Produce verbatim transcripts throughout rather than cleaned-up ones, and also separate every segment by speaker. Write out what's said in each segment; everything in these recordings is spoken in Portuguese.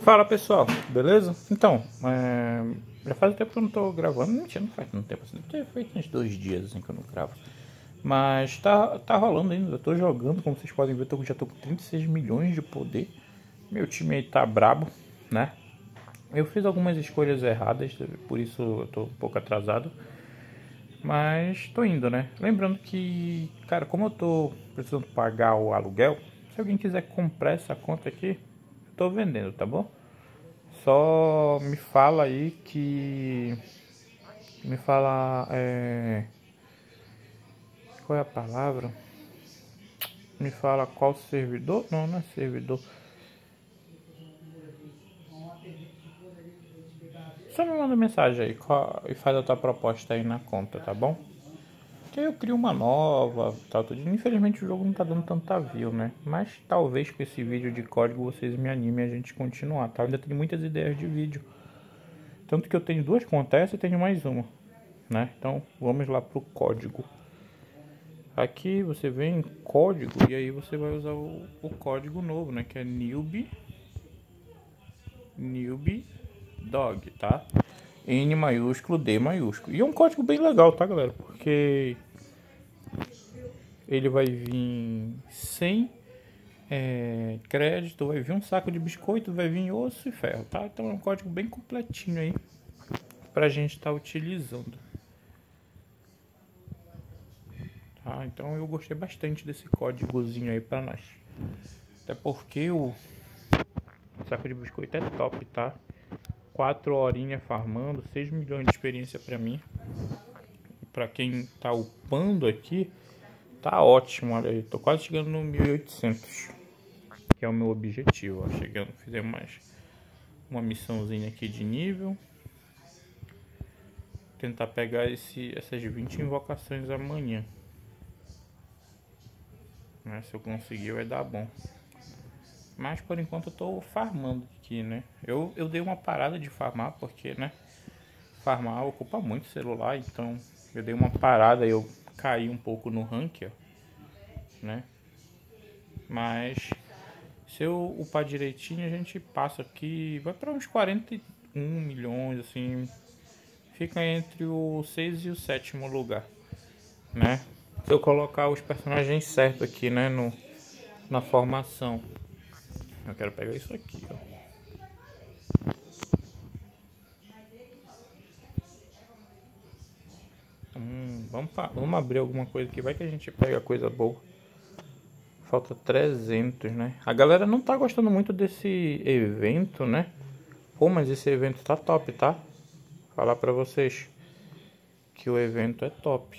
Speaker 1: Fala pessoal, beleza? Então, é... já faz tempo que eu não tô gravando, mentira, não faz tanto tempo assim, deve ter feito uns dois dias assim que eu não gravo. Mas tá, tá rolando ainda, eu tô jogando, como vocês podem ver, eu já tô com trinta e seis milhões de poder. Meu time aí tá brabo, né? Eu fiz algumas escolhas erradas, por isso eu tô um pouco atrasado. Mas tô indo, né? Lembrando que, cara, como eu tô precisando pagar o aluguel, se alguém quiser comprar essa conta aqui, eu tô vendendo, tá bom? Só me fala aí que... Me fala... É... Qual é a palavra? Me fala qual servidor? Não, não é servidor. Só me manda mensagem aí qual... e faz a tua proposta aí na conta, tá bom? Que aí eu crio uma nova, tal, tudo. Infelizmente o jogo não tá dando tanta view, né? Mas talvez com esse vídeo de código vocês me animem a gente continuar, tá? Eu ainda tenho muitas ideias de vídeo. Tanto que eu tenho duas contas e tenho mais uma, né? Então vamos lá pro código. Aqui você vem em código e aí você vai usar o, o código novo, né? Que é newbie, newbie dog, tá? N maiúsculo, D maiúsculo. E é um código bem legal, tá, galera? Porque ele vai vir sem é, crédito, vai vir um saco de biscoito, vai vir osso e ferro, tá? Então é um código bem completinho aí pra gente estar tá utilizando. Tá? Então eu gostei bastante desse códigozinho aí pra nós. Até porque o saco de biscoito é top, tá? quatro horinhas farmando, seis milhões de experiência pra mim. Pra quem tá upando aqui, tá ótimo, olha aí. Tô quase chegando no mil e oitocentos, que é o meu objetivo, ó. Chegando, fizemos mais uma missãozinha aqui de nível. Tentar pegar esse, essas vinte invocações amanhã. Né? Se eu conseguir vai dar bom. Mas por enquanto eu tô farmando aqui, né? Eu, eu dei uma parada de farmar porque, né? Farmar ocupa muito celular, então eu dei uma parada e eu caí um pouco no rank, ó, né? Mas se eu upar direitinho a gente passa aqui, vai para uns quarenta e um milhões, assim. Fica entre o seis e o sétimo lugar, né? Se eu colocar os personagens certos aqui, né? No, na formação. Eu quero pegar isso aqui, ó. Hum, vamos, vamos abrir alguma coisa aqui. Vai que a gente pega coisa boa. Falta trezentos, né? A galera não tá gostando muito desse evento, né? Pô, mas esse evento tá top, tá? Falar pra vocês que o evento é top.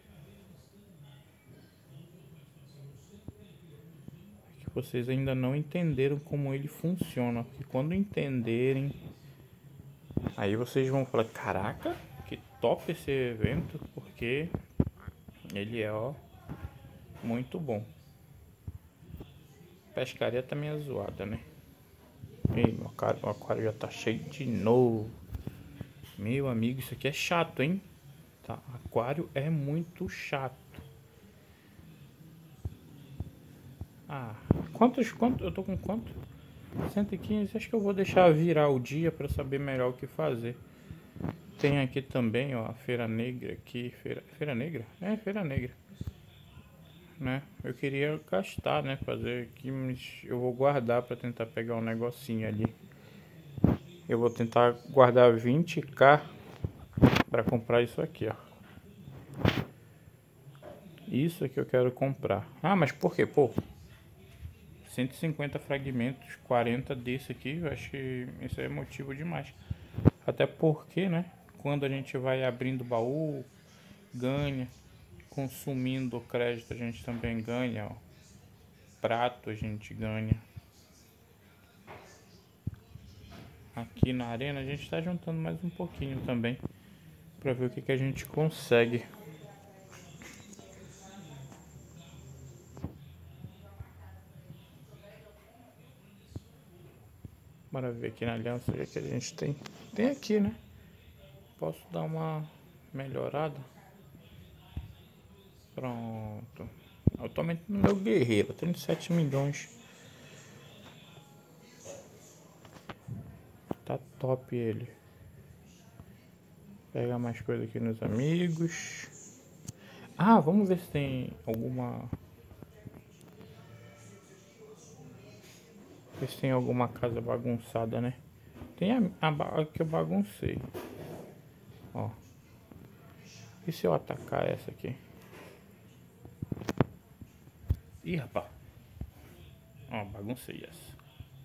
Speaker 1: Que vocês ainda não entenderam como ele funciona. Que quando entenderem, aí vocês vão falar, caraca, que top esse evento, porque ele é, ó, muito bom. Pescaria também é zoada, né? Ei, meu cara, o aquário já tá cheio de novo. Meu amigo, isso aqui é chato, hein? Tá, aquário é muito chato. Ah, quantos, quantos, eu tô com quanto? cento e quinze, acho que eu vou deixar virar o dia pra saber melhor o que fazer. Tem aqui também, ó, a Feira Negra aqui, Feira, Feira Negra? É, Feira Negra. Né? Eu queria gastar, né, fazer aqui, mas eu vou guardar pra tentar pegar um negocinho ali. Eu vou tentar guardar vinte k pra comprar isso aqui, ó. Isso aqui eu quero comprar. Ah, mas por quê? Pô, cento e cinquenta fragmentos, quarenta desse aqui, eu acho que isso é motivo demais. Até porque, né, quando a gente vai abrindo o baú, ganha. Consumindo crédito a gente também ganha, ó. Prato a gente ganha. Aqui na arena a gente está juntando mais um pouquinho também, para ver o que, que a gente consegue. Bora ver aqui na aliança o que a gente tem. Tem aqui, né? Posso dar uma melhorada. Pronto. Atualmente no meu guerreiro, trinta e sete milhões. Tá top ele. Pegar mais coisa aqui nos amigos. Ah, vamos ver se tem alguma... Ver se tem alguma casa bagunçada, né? Tem a, a, a que eu baguncei. Ó. E se eu atacar essa aqui? Ih, rapaz. Ó, baguncei essa.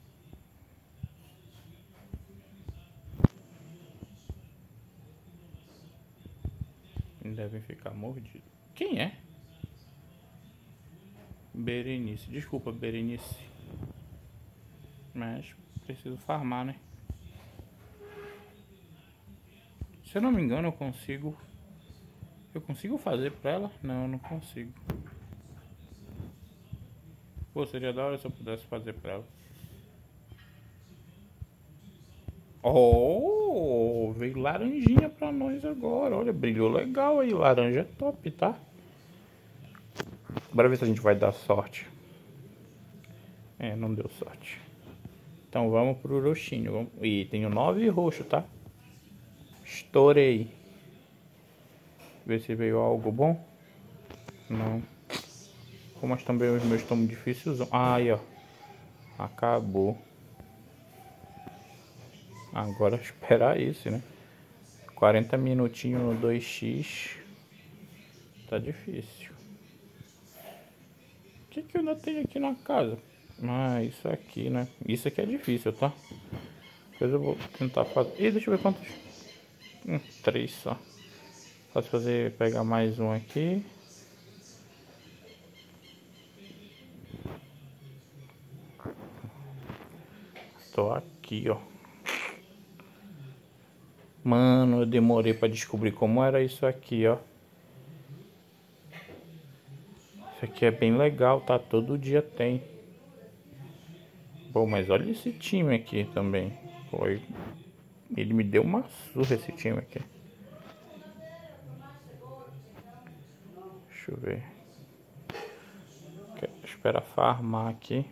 Speaker 1: Devem ficar mordidos. Quem é? Berenice. Desculpa, Berenice. Mas preciso farmar, né? Se eu não me engano, eu consigo... Eu consigo fazer pra ela? Não, eu não consigo. Pô, seria da hora se eu pudesse fazer pra ela. Oh, veio laranjinha pra nós agora. Olha, brilhou legal aí. Laranja é top, tá? Bora ver se a gente vai dar sorte. É, não deu sorte. Então vamos pro roxinho. Vamos... Ih, tenho nove roxo, tá? Estourei. Ver se veio algo bom. Não. Mas também os meus estão difíceis. Ah, aí, ó. Acabou. Agora esperar isso, né? quarenta minutinhos no dois x. Tá difícil. O que que eu ainda tenho aqui na casa? Ah, isso aqui, né? Isso aqui é difícil, tá? Depois eu vou tentar fazer... Ih, deixa eu ver quantos... Hum, três só. Posso fazer... Pegar mais um aqui. Tô aqui, ó. Mano, eu demorei pra descobrir como era isso aqui, ó. Isso aqui é bem legal, tá? Todo dia tem. Bom, mas olha esse time aqui também. Foi. Ele me deu uma surra, esse time aqui. Deixa eu ver. Quero esperar farmar aqui.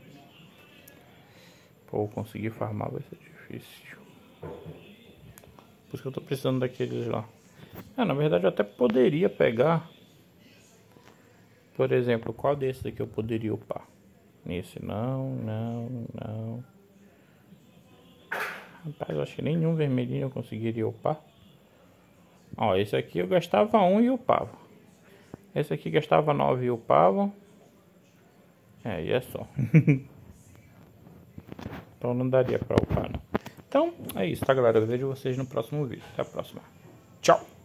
Speaker 1: Pô, conseguir farmar vai ser difícil. Por isso que eu tô precisando daqueles lá. Ah, na verdade eu até poderia pegar. Por exemplo, qual desses aqui eu poderia upar? Nesse não, não, não. Rapaz, eu acho que nenhum vermelhinho eu conseguiria upar. Ó, esse aqui eu gastava um e upava. Esse aqui gastava nove e upava. É, e é só. Então não daria pra upar, não. Então, é isso, tá, galera? Eu vejo vocês no próximo vídeo. Até a próxima. Tchau!